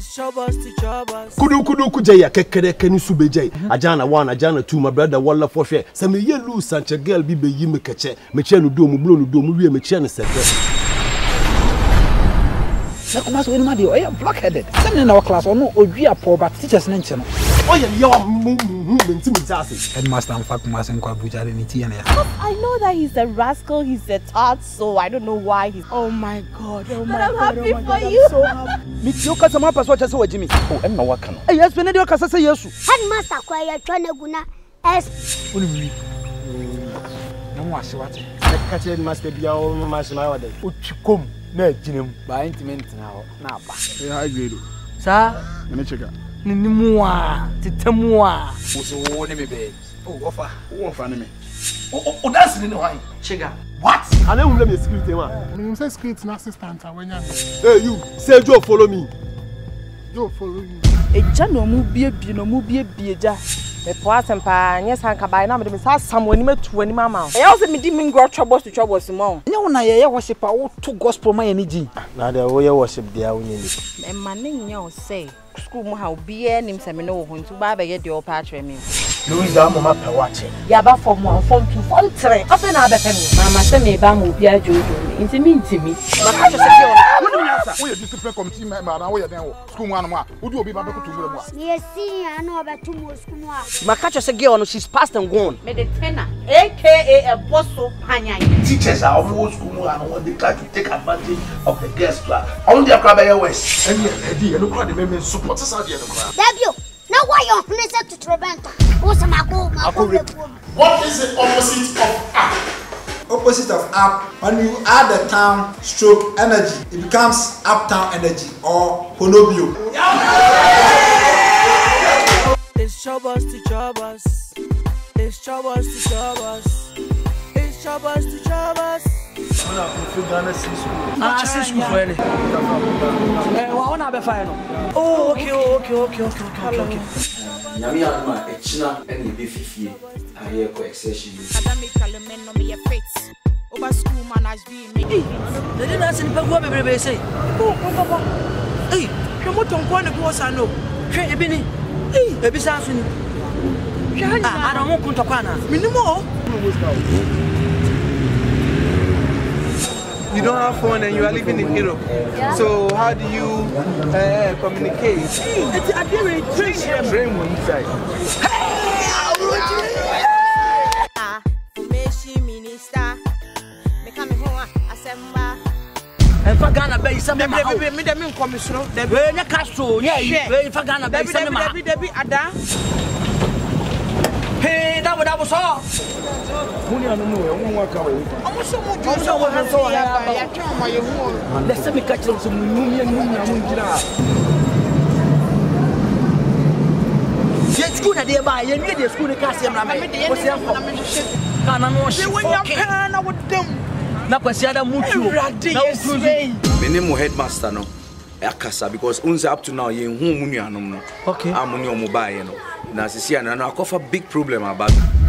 Kudu kujaya kekere keni subejay. Ajana 1, ajana 2, my brother walla for share. Se me ye lose sanche girl bi be yi me keche. Me che no do mu blo no do mu wie me che ne sebe. Na kuma so enima de o blockheaded. Sem na our class o no odua poor but teachers na nche no. Oh yeah, you me ntimi zase. Headmaster am fa kuma se nkwa bujare ni tie na ya. I know that he's a rascal, he's a tart, so I don't know why he's. Oh my God, oh my God, happy oh my for God, you. I'm so happy. Me tio kasa ma paso cha se wa Jimmy. Oh, em na waka no. Eh yes, pe na de kasa se Yesu. Headmaster kwa ya twana guna S. Onimi. Na mo ase wate. Ka che headmaster bia o ma se na wa dey. Otwikom na aginem. Ba intimate na ho na aba. Say high grade. Sa, Me check out. nimu a, titemu a. Wo ne me be. Oh, offer. Who want me? Oh, that's the why. Chiga. What? I don't let me security man. Me say secret assistant when you. Hey you, say Joe follow me. Joe follow me. Eja no mu bie ja. Me po asempa nya sanka bai na me de sa sam wani matu ani mama. E also me di me ngro troubles to troubles mo. Nya wona ye worship a wo to gospel man ni gi. Na de wo ye worship dia wo nyeni. Me ma ne nya o say school mu ha obi e nim se me no wo huntu ba be ye de o pa atwe me. Louis da mama pe wache. Ya ba form 1 form 2 form 3. Afa na be fe me. Mama se me ba mo obi ajojo. Intimi. Maka cho se ki ona. What do you answer? We discipline committee member na we den school mu anoma. Wo do obi ba be kutu mu mu a. Yes, see, I know about 2 more school. Maka cho se girl no she's past and gone. Me the tenor aka a bosso panyan. Teachers are almost school and when they try to take advantage of the guest class. On their crab west. Any lady, no crowd the men support us out there no crowd. Debut. Now why you listen to Trobento? What is the opposite of up? Opposite of up, when you add the town stroke energy, it becomes uptown energy or ponobio. It's troubles to troubles. It's troubles to troubles. It's troubles to troubles. School for any. Wanna be fine. Oh, okay. Nyami aduma echina eni be fifie aye ko exercise. Academically men no me fit. Over school manage be me. They didn't see the people be say. Oh, papa. Hey, kemo tonkwa ne go sa no. Hwe ebi ni. Ebi sa so ni. I don't want to kwana. Minimo. You don't have phone and you are living in Europe. Yeah. So how do you communicate? I didn't train one inside. Formation minister. Me come home assemble. And for Ghana be some me dem commission. We na Castro, yeah. We for Ghana be some ma. Debi ada. Hey, that was all. Money I don't know, I won't work away. Let's me catch some money and yes, school that they buy, you need the school to cast them. Minimum headmaster no. Akasa because unze up to now ye hu munu anom no. Okay. Amuni omo bae no. Na sisi ana na akofa big problem about